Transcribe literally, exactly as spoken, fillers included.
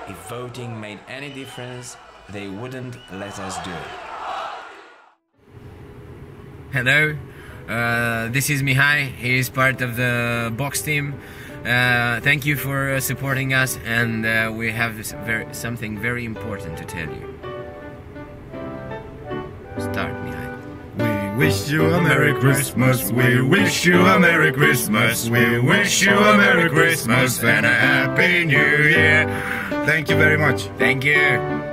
If voting made any difference, they wouldn't let us do it. Hello, uh, this is Mihai. He is part of the box team. Uh, thank you for uh, supporting us, and uh, we have this very, something very important to tell you. Start, Mihai. We wish you a Merry Christmas, we wish you a Merry Christmas, we wish you a Merry Christmas and a Happy New Year. Thank you very much. Thank you.